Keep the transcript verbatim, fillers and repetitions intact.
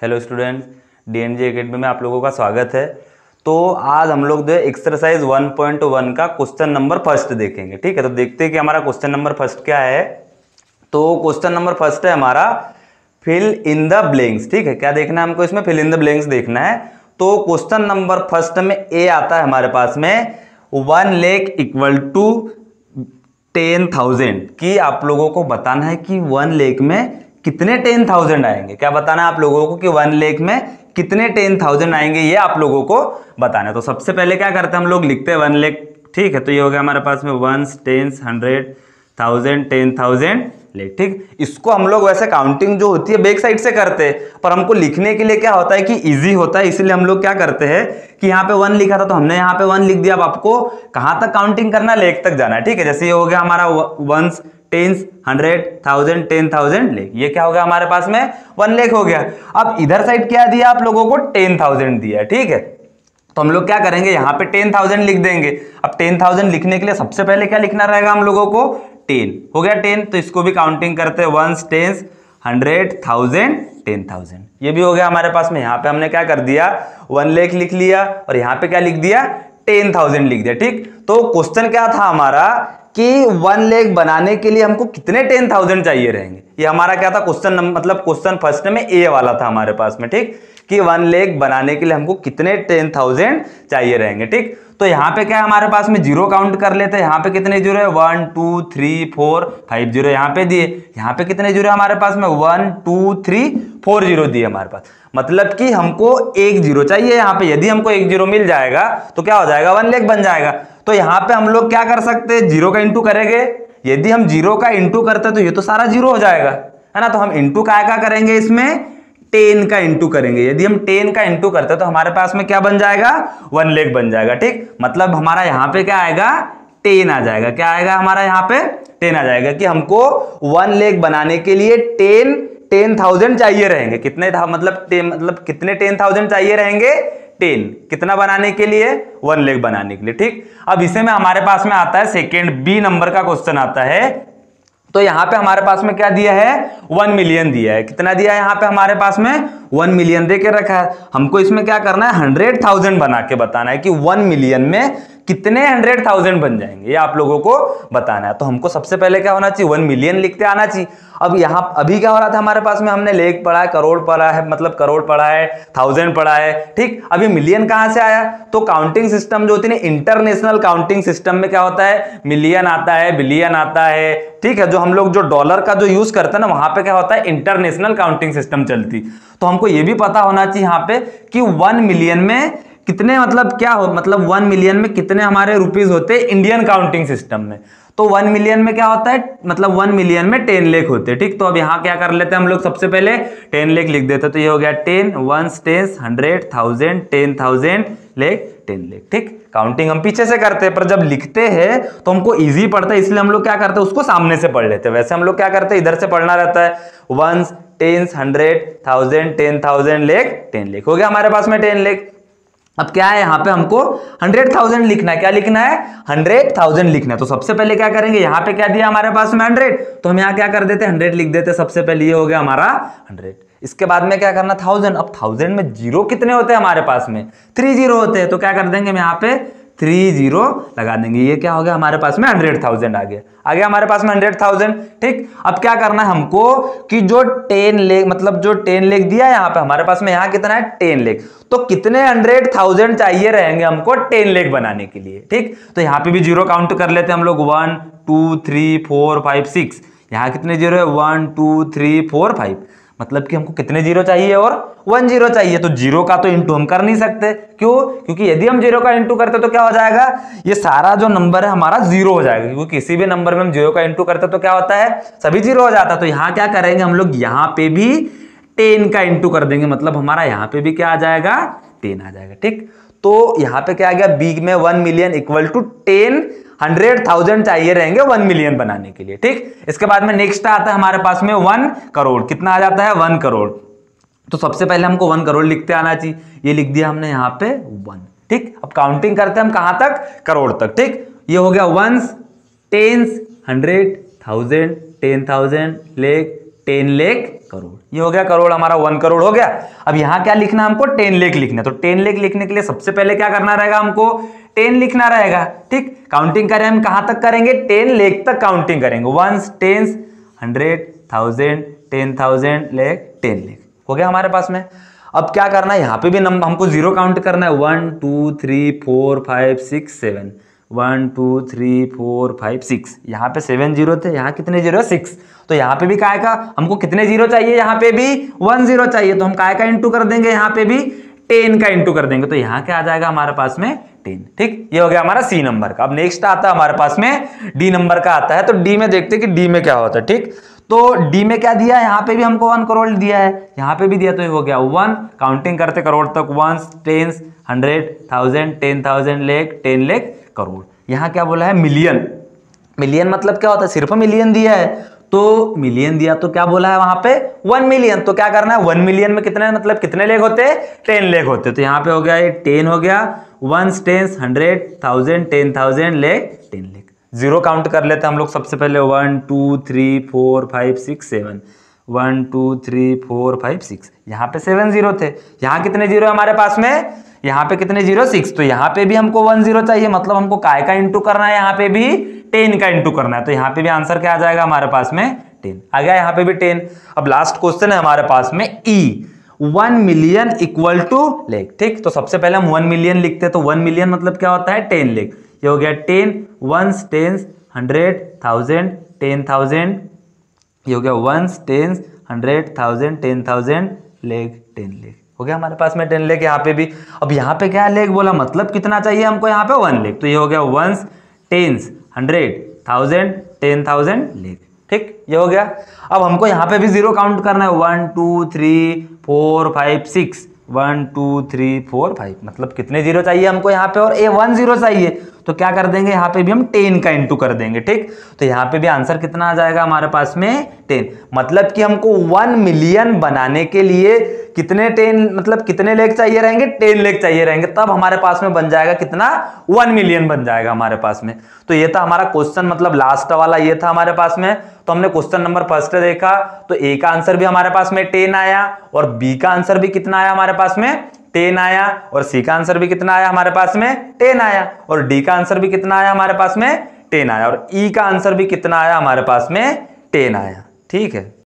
Hello students, डीएनजे academy में आप लोगों का स्वागत है। तो आज हम लोग जो एक्सरसाइज वन पॉइंट वन का क्वेश्चन नंबर फर्स्ट देखेंगे। ठीक है, तो देखते हैं कि हमारा क्वेश्चन नंबर फर्स्ट क्या है। तो क्वेश्चन नंबर फर्स्ट है हमारा फिल इन द ब्लैंक्स। ठीक है, क्या देखना है हमको इसमें? फिल इन द ब्लैंक्स देखना है। तो क्वेश्चन नंबर फर्स्ट में ए आता है हमारे पास में वन लेख इक्वल टू टेन थाउजेंड की आप लोगों को बताना है कि वन लेख में कितने टेन थाउजेंड आएंगे। क्या बताना है आप लोगों को कि वन लेख में कितने टेन थाउजेंड आएंगे, ये आप लोगों को बताना है। तो सबसे पहले क्या करते हैं हम लोग, लिखते हैं वन लेख। ठीक है, तो ये हो गया हमारे पास में ones, tens, hundred, thousand, ten thousand lakh. ठीक, इसको हम लोग वैसे काउंटिंग जो होती है बैक साइड से करते हैं, पर हमको लिखने के लिए क्या होता है कि इजी होता है, इसलिए हम लोग क्या करते हैं कि यहाँ पे वन लिखा था तो हमने यहाँ पे वन लिख दिया। अब आपको कहाँ तक काउंटिंग करना है? लेख तक जाना है। ठीक है, जैसे ये हो गया हमारा ones, tens, hundred, thousand, ten thousand lakh. ये क्या हो गया हमारे पास में? वन लेख हो गया। अब इधर साइड क्या दिया आप लोगों को? टेन थाउजेंड दिया है। ठीक है, तो हम लोग क्या करेंगे, यहाँ पे टेन थाउजेंड लिख देंगे। अब टेन थाउजेंड लिखने के लिए सबसे पहले क्या लिखना रहेगा हम लोगों को? टेन। हो गया टेन, तो इसको भी काउंटिंग करते हैं ones, tens, hundred, thousand, ten thousand. ये भी हो गया हमारे पास में। यहाँ पे हमने क्या कर दिया, वन लेख लिख लिया और यहाँ पे क्या लिख दिया, टेन थाउजेंड लिख दिया। ठीक, तो क्वेश्चन क्या था हमारा कि वन लेख बनाने के लिए हमको कितने टेन थाउजेंड चाहिए रहेंगे। ये हमारा क्या था क्वेश्चन, मतलब क्वेश्चन फर्स्ट में ए वाला था हमारे पास में। ठीक, कि वन लेख बनाने के लिए हमको कितने टेन थाउजेंड चाहिए रहेंगे। ठीक, तो यहाँ पे क्या है हमारे पास में, जीरो काउंट कर लेते हैं। यहाँ पे कितने जीरो है? One, two, three, four, five zero यहाँ पे दिए। यहाँ पे कितने जीरो है हमारे पास में? One, two, three, four zero दिए हमारे पास। मतलब कि हमको एक जीरो चाहिए यहाँ पे। यदि हमको एक जीरो मिल जाएगा तो क्या हो जाएगा, वन लेख बन जाएगा। तो यहाँ पे हम लोग क्या कर सकते हैं, जीरो का इंटू करेंगे। यदि हम जीरो का इंटू करते हैं तो ये तो सारा जीरो हो जाएगा, है ना। तो हम इंटू क्या क्या करेंगे इसमें? टेन का इंटू करेंगे। यदि हम टेन का इंटू करते हैं तो हमारे पास में क्या बन जाएगा? वन लेख बन जाएगा। ठीक, मतलब हमारा यहाँ पे क्या आएगा? टेन आ जाएगा। क्या आएगा हमारा यहाँ पे? टेन आ जाएगा कि हमको वन लेख बनाने के लिए टेन टेन थाउजेंड चाहिए रहेंगे। कितने था मतलब टेन, मतलब कितने टेन थाउजेंड चाहिए रहेंगे? टेन। कितना बनाने के लिए? वन लेख बनाने के लिए। ठीक, अब इसे में हमारे पास में आता है सेकेंड बी नंबर का क्वेश्चन आता है। तो यहां पे हमारे पास में क्या दिया है? वन मिलियन दिया है। कितना दिया है यहां पे हमारे पास में? वन मिलियन दे के रखा है। हमको इसमें क्या करना है, हंड्रेड थाउजेंड बना के बताना है कि वन मिलियन में कितने हंड्रेड थाउजेंड बन जाएंगे, ये आप लोगों को बताना है। तो हमको सबसे पहले क्या होना चाहिए, वन मिलियन लिखते आना चाहिए। अब यहाँ अभी क्या हो रहा था हमारे पास में, हमने लेख पढ़ा है, करोड़ पढ़ा है, मतलब करोड़ पढ़ा है, थाउजेंड पढ़ा है। ठीक, अभी मिलियन कहां से आया? तो काउंटिंग सिस्टम जो होती है इंटरनेशनल काउंटिंग सिस्टम में क्या होता है, मिलियन आता है, बिलियन आता है। ठीक है, जो हम लोग जो डॉलर का जो यूज करते हैं ना, वहां पे क्या होता है, इंटरनेशनल काउंटिंग सिस्टम चलती। तो हमको ये भी पता होना चाहिए यहाँ पे कि वन मिलियन में कितने, मतलब क्या हो, मतलब वन मिलियन में कितने हमारे रुपीज होते हैं इंडियन काउंटिंग सिस्टम में। तो वन मिलियन में क्या होता है, मतलब वन मिलियन में टेन लेख होते हैं। ठीक, तो अब यहाँ क्या कर लेते हैं हम लोग, सबसे पहले टेन लेख लिख देते हैं। तो ये हो गया ten, ones, tens, hundred, thousand, ten thousand lakh, ten lakh. ठीक, काउंटिंग हम पीछे से करते हैं, पर जब लिखते हैं तो हमको इजी पड़ता है, इसलिए हम लोग क्या करते हैं, उसको सामने से पढ़ लेते हैं। वैसे हम लोग क्या करते हैं, इधर से पढ़ना रहता है। Ones, tens, hundred, thousand, ten thousand lakh, ten lakh. हो गया हमारे पास में टेन लेख। अब क्या है यहाँ पे हमको हंड्रेड थाउजेंड लिखना है। क्या लिखना है? हंड्रेड थाउजेंड लिखना है। तो सबसे पहले क्या करेंगे, यहाँ पे क्या दिया हमारे पास में हंड्रेड, तो हम यहाँ क्या कर देते हैं, हंड्रेड लिख देते हैं सबसे पहले। ये हो गया हमारा हंड्रेड। इसके बाद में क्या करना, थाउजेंड। अब थाउजेंड में जीरो कितने होते हैं हमारे पास में? थ्री जीरो होते हैं। तो क्या कर देंगे हम यहाँ पे थ्री जीरो लगा देंगे। ये क्या हो गया हमारे पास में, हंड्रेड थाउजेंड आ गया। आ गया हमारे पास में हंड्रेड थाउजेंड। ठीक, अब क्या करना है हमको कि जो टेन लेख, मतलब जो टेन लेख दिया है यहाँ पे हमारे पास में, यहाँ कितना है, टेन लेख। तो कितने हंड्रेड थाउजेंड चाहिए रहेंगे हमको टेन लेख बनाने के लिए। ठीक, तो यहाँ पे भी जीरो काउंट कर लेते हैं हम लोग। One, two, three, four, five, six. यहाँ कितने जीरो है? One, two, three, four, five. मतलब कि हमको कितने जीरो चाहिए, और वन जीरो चाहिए। तो जीरो का तो इंटू हम कर नहीं सकते। क्यों? क्योंकि यदि हम जीरो का इंटू करते तो क्या हो जाएगा, ये सारा जो नंबर है हमारा जीरो हो जाएगा। क्योंकि किसी भी नंबर में हम जीरो का इंटू करते तो क्या होता है, सभी जीरो हो जाता है। तो यहाँ क्या करेंगे हम लोग, यहाँ पे भी टेन का इंटू कर देंगे। मतलब हमारा यहाँ पे भी क्या आ जाएगा, टेन आ जाएगा। ठीक, तो यहाँ पे क्या आ गया, बी में one million equal to ten hundred thousand चाहिए रहेंगे वन मिलियन बनाने के लिए। ठीक, इसके बाद में नेक्स्ट आता है हमारे पास में वन करोड़। कितना आ जाता है, वन करोड़। तो सबसे पहले हमको वन करोड़ लिखते आना चाहिए। ये लिख दिया हमने यहाँ पे वन। ठीक, अब काउंटिंग करते हैं हम कहां तक, करोड़ तक। ठीक, ये हो गया ones, tens, hundred, thousand, ten thousand lakh, ten lakh, crore. ये हो गया करोड़, हमारा वन करोड़ हो गया। अब यहाँ क्या लिखना हमको, टेन लेख लिखना है। तो टेन लेख लिखने के लिए सबसे पहले क्या करना रहेगा हमको, टेन लिखना रहेगा। ठीक, काउंटिंग करें हम कहां तक करेंगे, टेन लेख तक काउंटिंग करेंगे। Ones, tens, hundred, thousand, ten thousand, lakh, ten lakh हो गया हमारे पास में। अब क्या करना है, यहाँ पे भी नंबर हमको जीरो काउंट करना है। One two three four five six seven, one two three four five six, यहाँ पे सेवन जीरो थे, यहाँ कितने जीरो, सिक्स। तो यहाँ पे भी काय का हमको कितने जीरो चाहिए, यहाँ पे भी वन जीरो चाहिए। तो हम काय का इंटू कर देंगे, यहाँ पे भी टेन का इंटू कर देंगे। तो यहाँ क्या आ जाएगा हमारे पास में, टेन। ठीक, ये हो गया हमारा सी नंबर का। अब नेक्स्ट आता है हमारे पास में डी नंबर का आता है। तो डी में देखते हैं कि डी में क्या होता है। ठीक, तो डी में क्या दिया है, यहाँ पे भी हमको वन करोड़ दिया है, यहाँ पे भी दिया। तो ये हो गया वन, काउंटिंग करते करोड़ तक, ones, tens, hundred, thousand, ten thousand, lakh, ten lakh, crore. यहाँ क्या बोला है, मिलियन। मिलियन मतलब क्या होता है, सिर्फ मिलियन दिया है। तो मिलियन दिया तो क्या बोला है वहां पे, वन मिलियन। तो क्या करना है, वन मिलियन में कितने मतलब कितने लेख होते हैं, टेन लेख होते हैं। तो यहाँ पे हो गया ये टेन हो गया, ones, tens, hundred, thousand, ten thousand, lakh, ten lakh. Zero count कर लेते हैं हम लोग सबसे पहले, one two three four five six seven, one two three four five six. यहाँ पे सेवन जीरो थे, यहाँ कितने जीरो है हमारे पास में, यहाँ पे कितने जीरो, सिक्स। तो यहाँ पे भी हमको वन जीरो चाहिए, मतलब हमको काय का इंटू करना है, यहाँ पे भी टेन का इंटू करना है। तो यहाँ पे भी आंसर क्या आ जाएगा हमारे पास में, टेन आ गया, यहाँ पे भी टेन। अब लास्ट क्वेश्चन है हमारे पास में E, one million equal to lakh. ठीक, तो सबसे पहले हम वन मिलियन लिखते हैं। तो वन मिलियन मतलब क्या होता है, टेन लेख। ये हो गया ten, ones, tens, hundred, thousand, ten thousand. ये हो गया ones, tens, hundred, thousand, ten thousand, lakh, ten lakh हो गया हमारे पास में टेन लेख। यहाँ पे भी अब यहाँ पे क्या लेख बोला, मतलब कितना चाहिए हमको, यहाँ पे वन लेख। तो ये हो गया ones, tens, hundred, thousand, ten thousand, lakh. ठीक, ये हो गया। अब हमको यहाँ पे भी जीरो काउंट करना है, one two three four five six, one two three four five, मतलब कितने जीरो चाहिए हमको यहाँ पे, और ए वन जीरो चाहिए। तो क्या कर देंगे, यहाँ पे भी हम टेन का इंटू कर देंगे। ठीक, तो यहाँ पे भी आंसर कितना आ जाएगा हमारे पास में, टेन। मतलब कि हमको वन मिलियन बनाने के लिए कितने टेन मतलब कितने लेख चाहिए रहेंगे, टेन लेख चाहिए रहेंगे, तब हमारे पास में बन जाएगा कितना, वन मिलियन बन जाएगा हमारे पास में। तो ये था हमारा क्वेश्चन, मतलब लास्ट वाला ये था हमारे पास में। तो हमने क्वेश्चन नंबर फर्स्ट देखा, तो ए का आंसर भी हमारे पास में टेन आया, और बी का आंसर भी कितना आया हमारे पास में, टेन आया, और सी का आंसर भी कितना आया हमारे पास में, टेन आया, और डी का आंसर भी कितना आया हमारे पास में, टेन आया, और ई का आंसर भी कितना आया हमारे पास में, टेन आया। ठीक है।